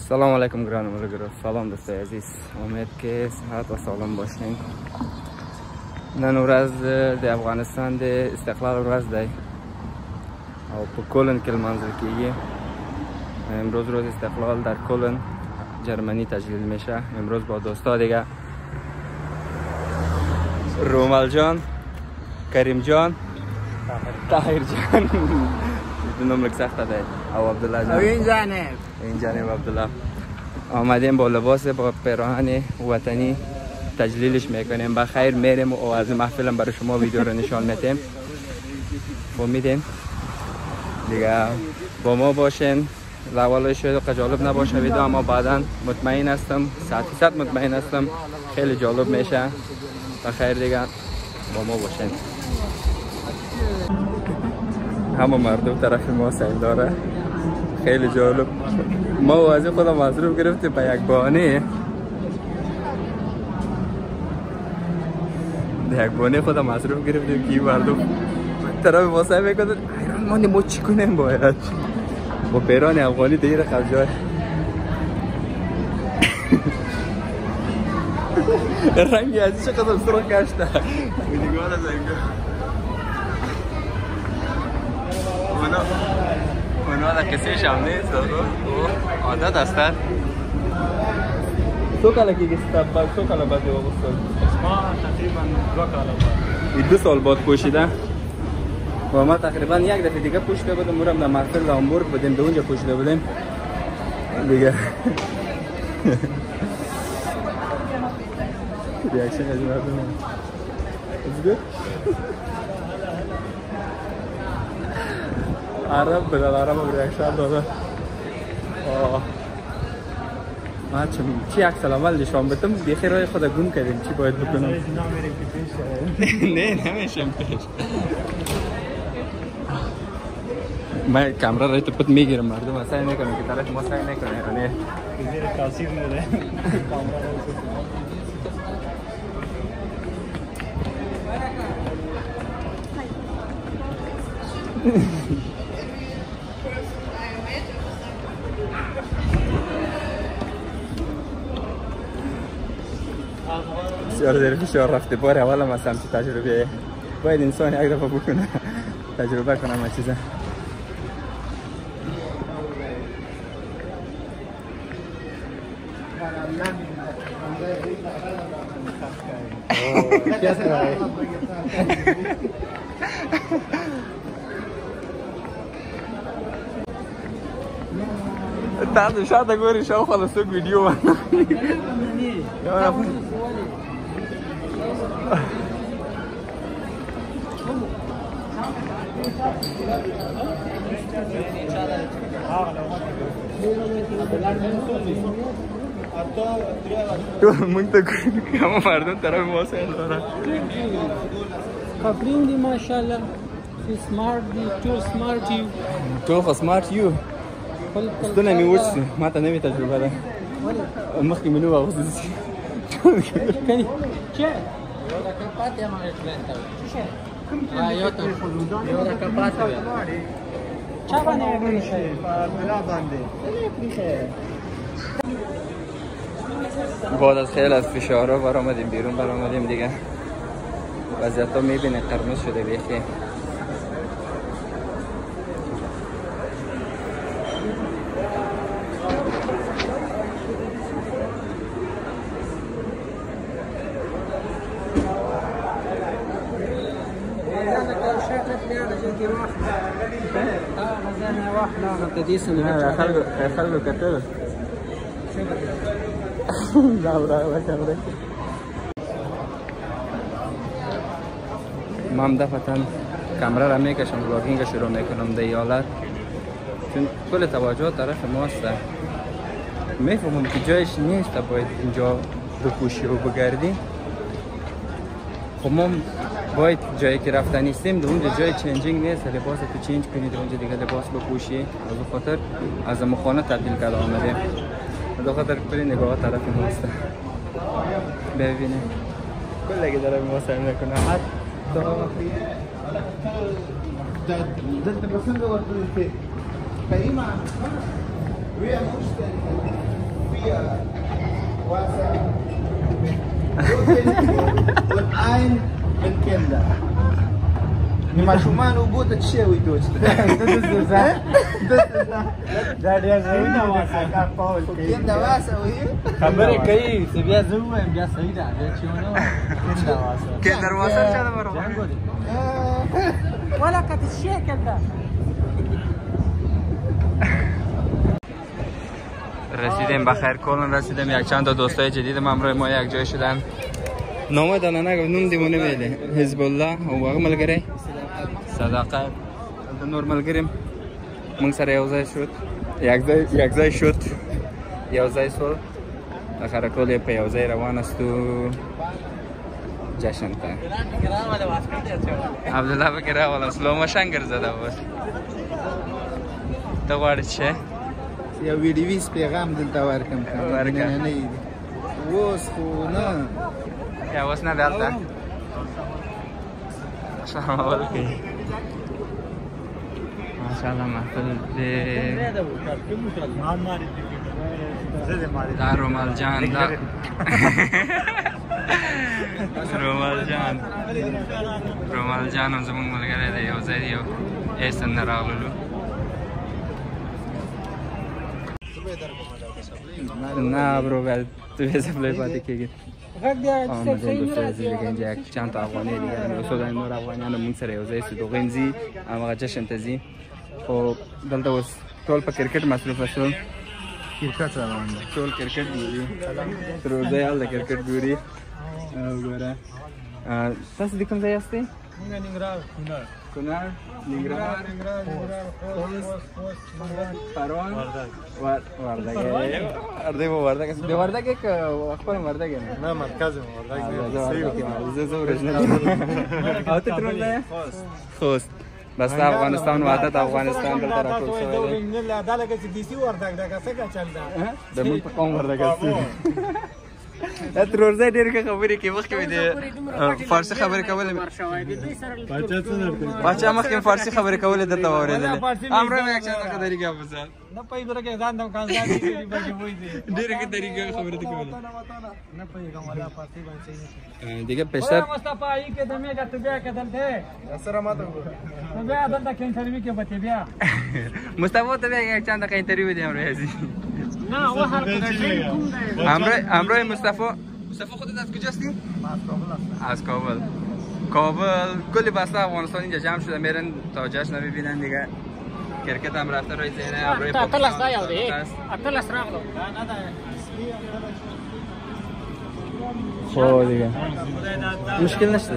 سلام علیکم گرانم رگرو. سلام دوستای عزیز، امید که صحت و سالم باشین. نن ورځ د افغانستان د استقلال ورځ دی او په کولن کې لمانځل کیږي. امروز روز استقلال در کولن جرمنی تجلیل میشه. امروز با دوستا دیگه رومل جان، کریم جان، طاهر جان نمرک سخته دی او عبدالله جان این جانب عبدالله آمدیم با لباس با پیراهن وطنی تجلیلش میکنیم. بخیر میریم و از محفلم برای شما ویدیو رو نشان میدیم. امیدیم دیگه با ما باشین. اول شاید جالب نباشه ویدیو، اما بعدا مطمئن هستم 100% مطمئن هستم خیلی جالب میشه. بخیر دیگه با ما باشین. همه مردم طرف ما سعی داره، خیلی جالب. ما واضح خودم مصروف گرفتیم به یک بانه خودم مصروف گرفتیم که مردم طرف ما سعی میکنن حیران ما چی کنیم باید با پیران افغانی دیر خرجای رنگی ازی چقدر سرخ گشته دیگه از اونا در کسیش هم نیست عادت هستن. سو کالا که گستاب باید سو کالا باید دیو بستاد؟ ما تقریبا 2 سال بعد پوشیدن و ما تقریبا یک دفعه دیگه پوشیده بودم. مرم در محفل هامبورگ بودیم، به اونجا پوشیده بودیم دیگه. ریاکشن از مردم عرب بدل عرب هم ریاکشن داده. ما چی عکس الاول نشان بدم بیخی رای خود گم کردیم. چی باید بکنم؟ نه نمیشم پیش. من کامرا رای تو پت میگیرم. مردم سعی نکنه که طرف ما سعی نکنه. نه زیر تاثیر میده کامرا بسیار زیر فشار رفته. بار اول هم از همچه تجربه باید انسان یک دفعه بکنه، تجربه کنه همه چیزه. تاسو شاته ګورئ شاوخوا له څوک ویډیو مونږ ته کومه مردم طرف ما سره داره کاپلینګ دی ماشاءالله سمارټ دی ټول سمارټ یو ستونه مې وچسي. ما ته نوې تجربه ده. مخکې مې نو واغوستې چه؟ یو دکه پاتې هم هغې کلینټ یو دکه پاتې وی چا باندې وګورې شوی؟ په بلا باندې بعد از خیلی از فشارها برآمدیم بیرون برآمدیم دیگه. وضعیت ها میبینه قرمز شده بیخی. خلقو کتل ما هم دفعتا کامرا را میکشم ولاگینگ شروع میکنم در ایالت، چون کل توجه طرف ماست. میفهمم که جایش نیست باید اینجا بپوشی و بگردی. خب ما باید جایی که رفتن نیستیم در اونجا جای چنجینگ نیست. لباس تو چینج کنید اونجا دیگه لباس بپوشی. از خاطر از مخانه تبدیل کرده آمدیم. از خاطر کلی نگاه طرف ماست. ببینید کل که داره ما سعی میکنه حتی دلته بسنګ ورته کوي ما وی واسع والعين بالكندا ما شو ما نبوت تشوي دوش دا ډېر ځایونه واسه کار پاول کوي كندا واسع وهي خبرې کوي چې بیا زه ووایم بیا صحیح ده بیا چې ونه وایم دا واسه کندر واسه چا ده برو جنګ دی ولا کت الشکل ده رسیدیم بخیر کلن رسیدیم یک چند تا دوستای جدیدم همراه ما یک جای شدن نام دانه نوم دیمونه ویله حزب الله او هغه ملګری صداقت د نور ملګریم موږ سره یو ځای شد یک ځای شد یو ځای سول اخر کول په یو ځای روان استو جشن ته عبدالله بکر اول سلو ماشین ګرځدا بس ته غواړې چې یو ویډیویز پیغام دلته ورکم نه نه اوس خو نه یا اوس نه دلته سلام علیکم ماشاءالله محفل دې دا رومال جان دا رومال جان هم زموږ ملګری دی یو ځای یو ایسن نه راغللو نه برو باید تو یه سپلای پاتی کېږي یک چند تا افغانی دیگه رسول نور افغانیان موږ سره یو ځای سو غنځي هغه جشن ته ځي خو دلته اوس ټول په کرکټ مصروف شول کرکټ روان دی ټول کرکټ ګوري تر ورځې حال کرکټ ګوري وګوره تاسو د کوم ځای یاستئ ننګرهار کنړ ننګرهار پروان وردګ د وردګ خپل وردګ نه مرکز وردګ زه اورجنال او ته ترول نه خوست بس افغانستان وحدت افغانستان دلته راټول شوی دی دا لکه چې دیسی وردګ دا څنګه چل دا د موږ په قوم وردګ تر ورځې ډېر خبرې کې مخکې د فارسی خبرې کولې باچا مخکې فارسی خبرې کولې درته واورېدلې امره مې اکشن څنګه طریقه وځه نه پای درکه ځان د کانزادي دی بګي وای دي ډېر کې طریقه خبرې کولې نه پای کومه فارسی باندې دیگه پشتر مصطفی ای کې دمه کا تو بیا کدل ته سره ماته نو بیا دلته کې انټرویو کې بته بیا مصطفی ته بیا یک چند دقیقه انټرویو دی امره هزي نه و هر کله امره مصطفی خودت از کجاستی؟ از کابل کابل کلی بسته افغانستان اینجا جمع شده میرن تا جشن رو ببینن دیگه کرکت هم رفته روی ذهنه امروی اتلس دا یو دی اتلس راغلو خب دیگه مشکل نشده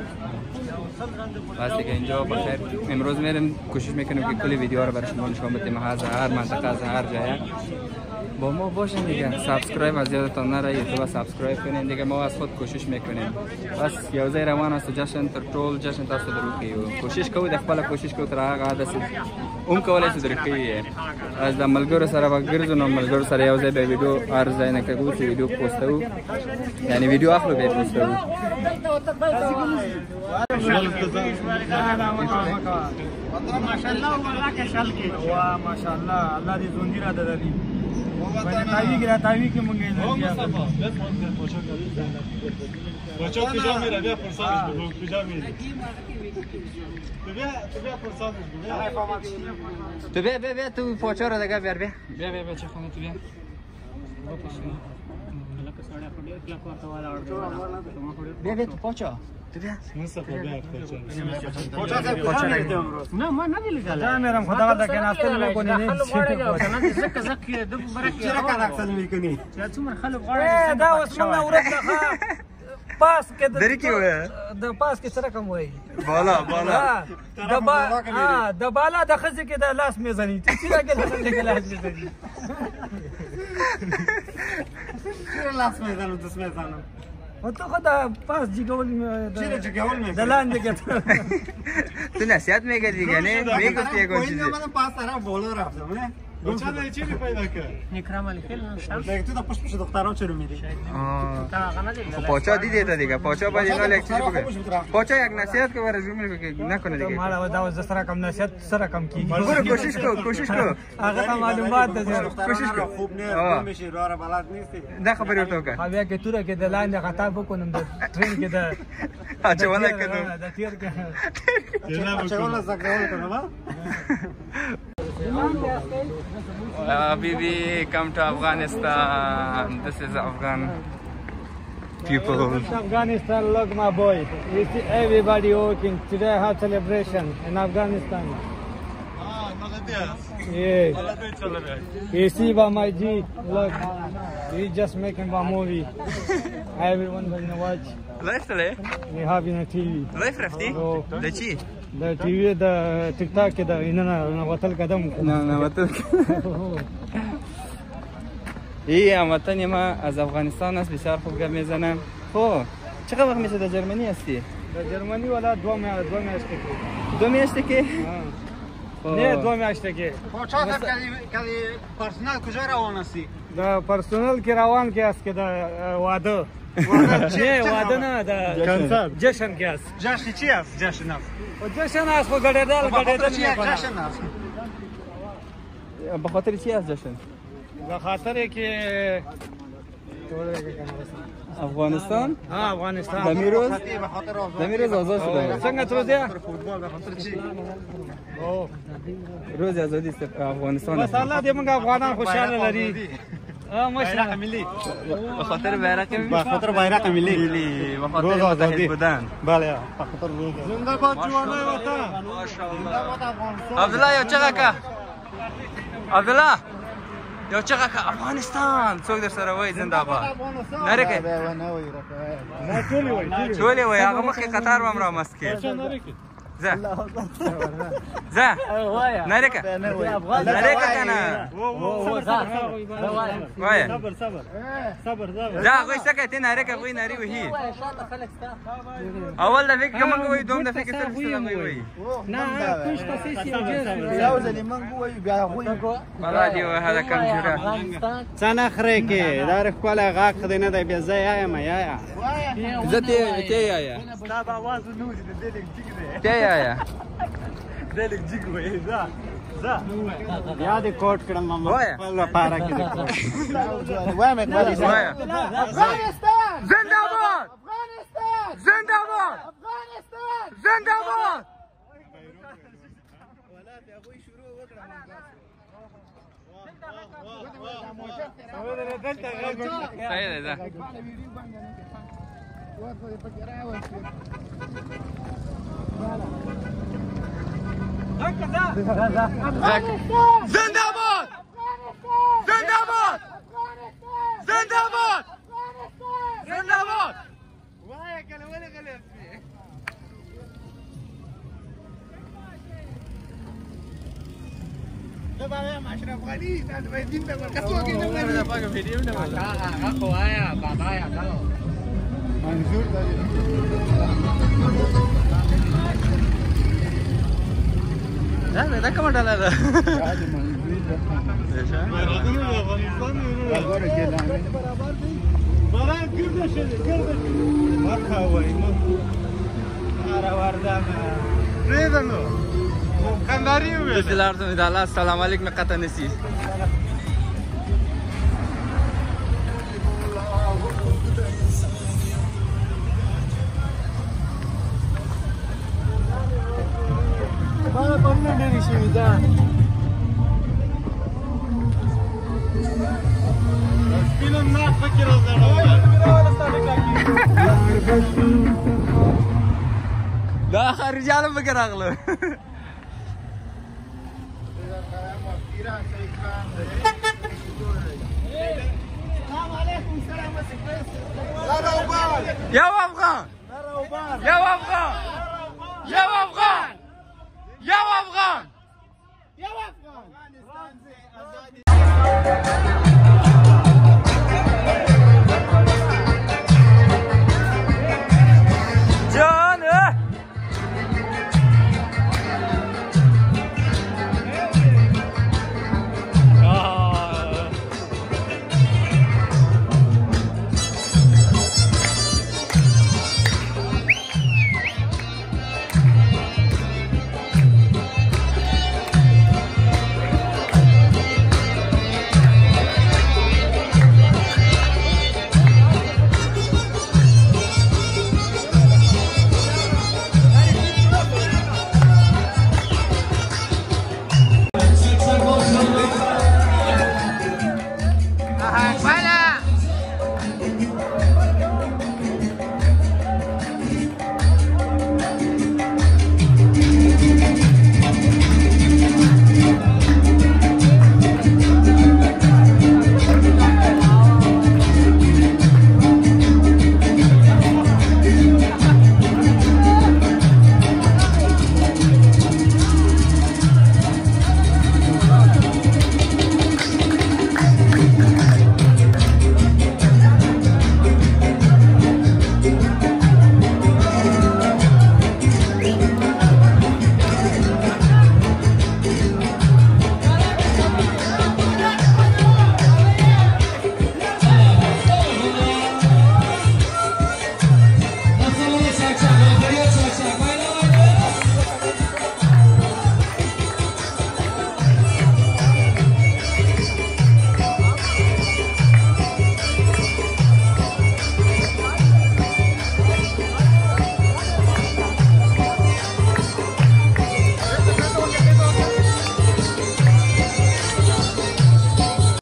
بس دیگه اینجا بخیر امروز میریم کوشش میکنیم که کلی ویدیو رو برای شما نشون بدیم از هر منطقه از هر جای با ما باشین دیگه سابسکرایب از یادتان نره یوتیوب سابسکرایب کنین دیگه ما از خود کوشش میکنیم بس یو ځای روان است جشن تر ټول جشن تاسو دروکیو کوشش کوو د خپل کوشش کوو تر هغه حد کولی شو درکې از د ملګرو سره وګرځو نو ملګرو سره یو ځای به ویډیو هر ځای نه کوو چې ویډیو پوسټو یعنی ویډیو اخلو به پوسټو ماشاءالله والله کې شل کې وا ماشاءالله الله دې زوندي را درلي تاوی کې مونږ نه بچو پیجامه را بیا فرصتش بگو پیجامه تو بیا تو پوچو را دیگه بیار بیا چه خونه تو بیا بیا تو پوچو تو بیا مصطفی بیا پوچو نه ما نه لیدل دا مېرم خدا دا کنه اصل مې کوی نه چې زکه زکه د برکه چیرې کا اصل مې کوي چې څومره خلک غواړي دا اوس موږ ورته پاس کې درې کې وای د پاس کې سره کوم وای بالا د بالا د خزه کې د لاس میزنی چې راګل د خزه کې لاس میزنی چې لاس میزنو د سمېزانو او ته خدا پاس جګول د لاندې کې تو نصیحت میکردی دیگه نه میگفتی یه چیزی من پاس طرف بالا رفتم نه بچه‌ها چی پیدا کرد؟ اکرام علی خیلی نشان. تو دا پشت پشت دختران چرا میری؟ پاچا دیدی تا دیگه پاچا باید اینا یک چیزی بگه. پاچا یک نصیحت که برای جمله که نکنه دیگه. مالا دا وز سره کم نصیحت سره کم کی. برو کوشش کو. هغه معلومات ده. کوشش کو. خوب نه میشه راه بلد نیستی. نه خبری تو که. بیا که تو را که د لاندې خطا وکونم د ټرین کې د اچھا ولا کنه. د تیر کې. چاوله زګول کنه ما. Habibi, come to Afghanistan. This is Afghan people. Afghanistan, look my boy. You see everybody working. Today I have celebration in Afghanistan. Yeah. You see by my G, look. We just making a movie. Everyone gonna watch. Live today? We have in a TV. Live رفتی؟ د چی؟ د ټي وي د ټیک ټاک کې د نه وتل قدم نه وتل ای هموطن ما از افغانستان است بسیار خوب گپ میزنم خب چقدر وقت میشه در جرمنی هستی؟ در جرمنی والا دو میاشته کې 2 میاشته کې؟ نه 2 میاشته کې پاچا صاحب کلی پرسنل کجا روان هستی؟ د پرسنل کې روان کې است کې د واده نه واده نه د جشن کې است جشن چی است؟ جشن است جشن است خو ګډېدل چی جشن است؟ به خاطر چی است جشن؟ به خاطر کې افغانستان؟ افغانستان دمیروز آزاد شده څنګه تروزه؟ فوتبال به خاطر چی؟ روز آزادی است افغانستان بس الله دې موږ افغانان خوشاله لري بیرق ملی به خاطر بیرق ملی به خاطر متحد بودن بله به خاطر روز زنده باد جوانای وطن عبدالله یو چقه که عبدالله یو چقه که افغانستان څوک در سره وای زنده باد نره که ټولې وای هغه مخکې قطار به هم رامست کې زه نره که کنه وای زه هغوی څه کوي ته نره که هغوی نرې وهي اول دفعې کې موږ وایو دوم دفعې کې صرف هغوی وایي یو ځلې موږ ووایو بیا هغوی والله دې وایي هذا کم جوړه څه نه خورې کې دا ښکلی غاښ دی نه دی بیا زه یایم یایا زه ته یایا ستا به اواز ونوځي د دې لږ جګ دی ته یایا دې لږ جګ وایي زه بیا دې کوټ کړم خپل لپاره کې وایم اقبالي افغانستان زنده باد زنده باد زنده باد صحیح ده زنده باد زنده باد زنده باد زنده باد وای کله ولا غلط ده بابا اشرف غني ده بيدين ده كسوه كده ده پاک ویډیو نه ولا هغه خوایا بابا یا منظور ده دا کومه ډاله ده راځي منظور ده برابر کې لاندې برابر دی برابر ګرځي شه ګرځي مخه وای مخه وردان ریدنو کنداری وې دلار ته الله السلام علیکم قطه نسی ما پرونه ډېرې شوي ده فیلم نه فکر راځه دا خارجانو پکې راغله یو افغان یو افغان یو افغان